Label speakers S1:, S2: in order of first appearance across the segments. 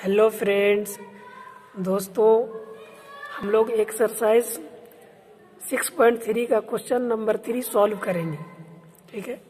S1: Hello friends, दोस्तों हम लोग एक्सरसाइज 6.3 का क्वेश्चन नंबर 3 सॉल्व करेंगे। ठीक है,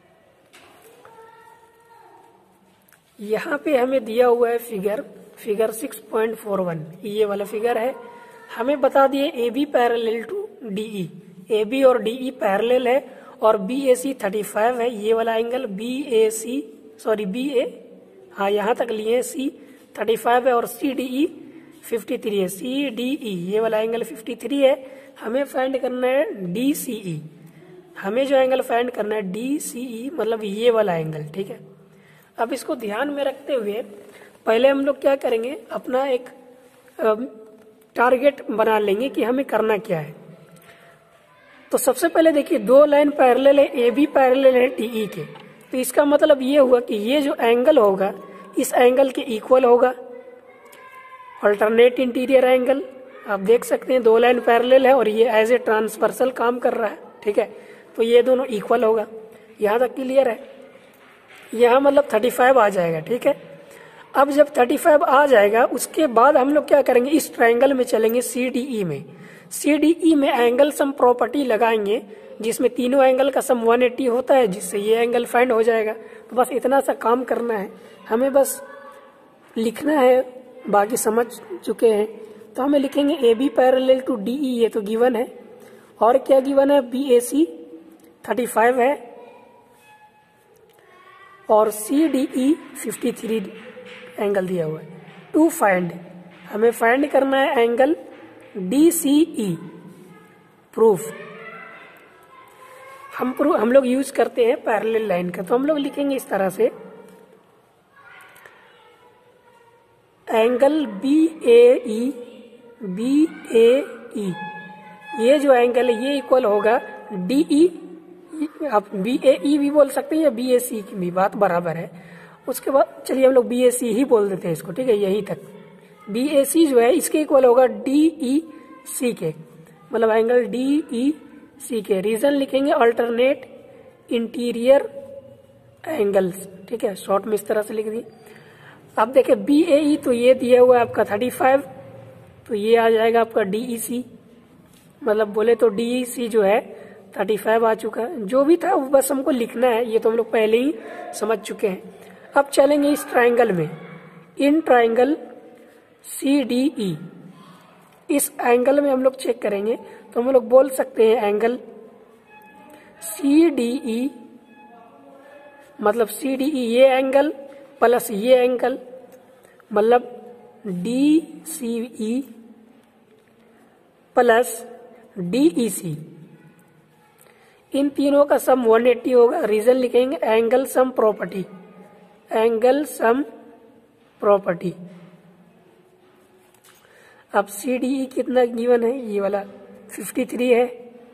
S1: यहाँ पे हमें दिया हुआ है फिगर 6.41। ये वाला फिगर है। हमें बता दिए A B parallel to D E, A B और डीई पैरेलल है और बी ए सी 35 है। ये वाला एंगल बी ए, हाँ यहाँ तक लिए सी 35 है और सी डी ई 53 है। सी डी ई ये वाला एंगल 53 है। हमें फाइंड करना है डी सी ई। हमें जो एंगल फाइंड करना है डी सी ई मतलब ये वाला एंगल। ठीक है, अब इसको ध्यान में रखते हुए पहले हम लोग क्या करेंगे, अपना एक टारगेट बना लेंगे कि हमें करना क्या है। तो सबसे पहले देखिए, दो लाइन पैरेलल है, ए बी पैरेलल है डीई के। तो इसका मतलब ये हुआ कि ये जो एंगल होगा इस एंगल के इक्वल होगा। अल्टरनेट इंटीरियर एंगल आप देख सकते हैं, दो लाइन पैरेलल है और ये एज ए ट्रांसवर्सल काम कर रहा है। ठीक है, तो ये दोनों इक्वल होगा। यहाँ तक क्लियर है। यहाँ मतलब 35 आ जाएगा। ठीक है, अब जब 35 आ जाएगा उसके बाद हम लोग क्या करेंगे, इस ट्रायंगल में चलेंगे सी डी ई में। सी डी ई में एंगल सम प्रॉपर्टी लगाएंगे जिसमें तीनों एंगल का सम 180 होता है, जिससे ये एंगल फाइंड हो जाएगा। तो बस इतना सा काम करना है, हमें बस लिखना है, बाकी समझ चुके हैं। तो हमें लिखेंगे A B parallel to D E, ये तो गिवन है। और क्या गिवन है, बी ए सी 35 है और सी डी ई 53 एंगल दिया हुआ है। टू फाइंड, हमें फाइंड करना है angle D C E. Proof हम लोग यूज करते हैं पैरेलल लाइन का, तो हम लोग लिखेंगे इस तरह से, एंगल बी ए ई, ये जो एंगल है ये इक्वल होगा डी ई। आप बी ए ई भी बोल सकते हैं या बी ए सी की भी, बात बराबर है। उसके बाद चलिए हम लोग बी ए सी ही बोल देते हैं इसको। ठीक है, यही तक बी ए सी जो है इसके इक्वल होगा डी ई सी के, मतलब एंगल डी ई सी के। रीजन लिखेंगे अल्टरनेट इंटीरियर एंगल्स। ठीक है, शॉर्ट में इस तरह से लिख दी। अब देखिए बी ए ई तो ये दिया हुआ है आपका 35, तो ये आ जाएगा आपका डी ई सी, मतलब बोले तो डी ई सी जो है 35 आ चुका है। जो भी था वो बस हमको लिखना है, ये तो हम लोग पहले ही समझ चुके हैं। अब चलेंगे इस ट्रायंगल में, इन ट्रायंगल सी डी ई, इस एंगल में हम लोग चेक करेंगे तो हम लोग बोल सकते हैं एंगल सी डी ई, मतलब सी डी ई ये एंगल प्लस ये एंगल, मतलब D C E plus D E C, इन तीनों का सम 180 होगा। रीजन लिखेंगे angle sum property, angle sum property. अब सी डी ई कितना गिवन है, ये वाला 53 है।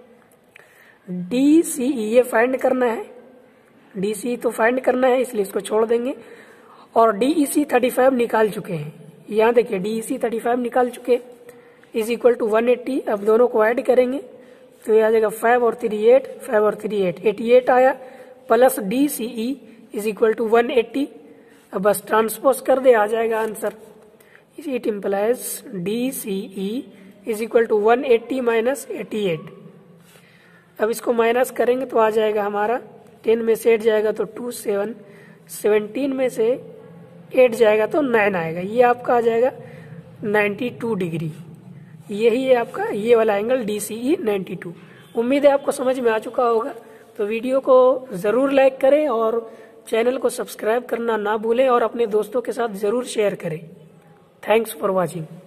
S1: डी सी ई ये फाइंड करना है, डी सी तो फाइंड करना है इसलिए इसको छोड़ देंगे। और डी ई सी 35 निकाल चुके हैं, यहाँ देखिए डी ई सी 35 निकाल चुके, इज इक्वल टू 180। अब दोनों को ऐड करेंगे तो ये आ जाएगा 5 और 3 8, 5 और 3 8, 88 आया, plus D C E is equal to 180। अब बस ट्रांसपोज कर दे, आ जाएगा answer. It implies D C E is equal to 180 minus 88। अब इसको माइनस करेंगे तो आ जाएगा हमारा 10 में से 8 जाएगा तो 2 7, 17 में से 8 जाएगा तो 9 आएगा। ये आपका आ जाएगा 92 डिग्री। यही है आपका ये वाला एंगल डी सी ई 92। उम्मीद है आपको समझ में आ चुका होगा। तो वीडियो को जरूर लाइक करें और चैनल को सब्सक्राइब करना ना भूलें और अपने दोस्तों के साथ जरूर शेयर करें। Thanks for watching.